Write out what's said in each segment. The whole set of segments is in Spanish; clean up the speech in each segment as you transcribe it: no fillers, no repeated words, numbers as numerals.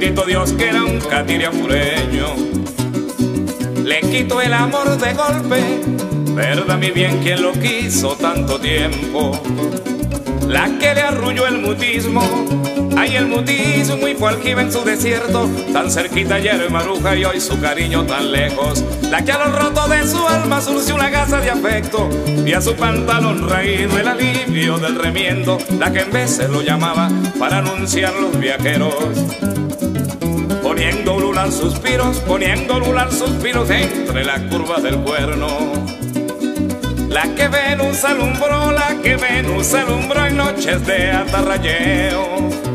Bendito Dios que era un catire apureño. Le quito el amor de golpe, verdad mi bien, quien lo quiso tanto tiempo. La que le arrulló el mutismo, ay el mutismo y fue aljibe en su desierto. Tan cerquita ayer Maruja y hoy su cariño tan lejos. La que a lo roto de su alma surció una gasa de afecto y a su pantalón raído el alivio del remiendo. La que en veces lo llamaba para anunciar los viajeros, poniendo ulular suspiros entre las curvas del cuerno. La que Venus alumbró, la que Venus alumbró en noches de atarrayeo,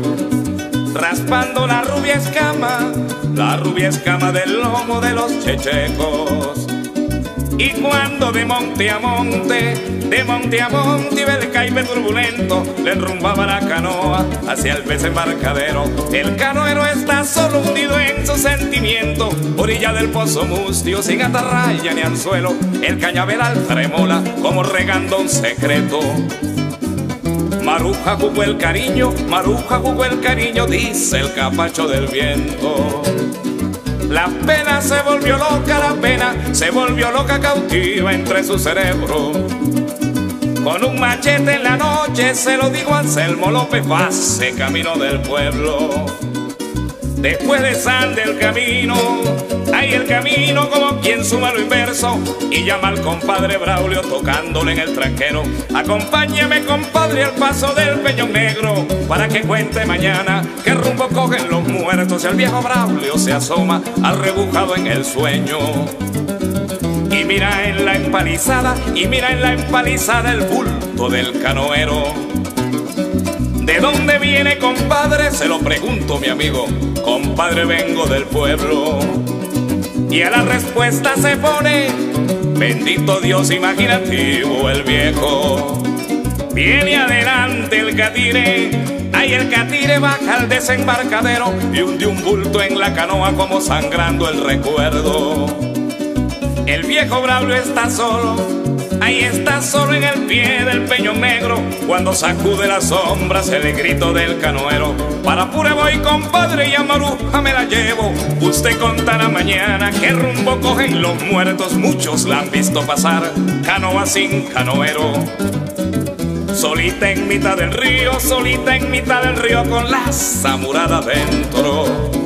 raspando la rubia escama del lomo de los chechecos. Y cuando de monte a monte iba el caipe turbulento, le enrumbaba la canoa hacia el desembarcadero. El canoero está solo hundido en su sentimiento, orilla del pozo mustio, sin atarraya ni anzuelo. El cañaveral tremola como regando un secreto. Maruja jugó el cariño, dice el capacho del viento. La pena se volvió loca, la pena se volvió loca, cautiva entre su cerebro. Con un machete en la noche se lo dijo Anselmo López Vaz, camino del pueblo. Después de Sande el camino, hay el camino como quien suma lo inverso y llama al compadre Braulio tocándole en el tranquero. Acompáñeme compadre al paso del Peñón Negro para que cuente mañana qué rumbo cogen los muertos. El viejo Braulio se asoma arrebujado en el sueño y mira en la empalizada, el bulto del canoero. ¿De dónde viene compadre? Se lo pregunto mi amigo. Compadre, vengo del pueblo. Y a la respuesta se pone, bendito Dios imaginativo el viejo. Viene adelante el catire, ay el catire baja al desembarcadero y hunde un bulto en la canoa como sangrando el recuerdo. El viejo Braulio está solo, ahí está solo en el pie del Peñón Negro, cuando sacude las sombras el grito del canoero. Para Apure voy compadre y a Maruja me la llevo. Usted contará mañana qué rumbo cogen los muertos. Muchos la han visto pasar, canoa sin canoero. Solita en mitad del río con la zamurada dentro.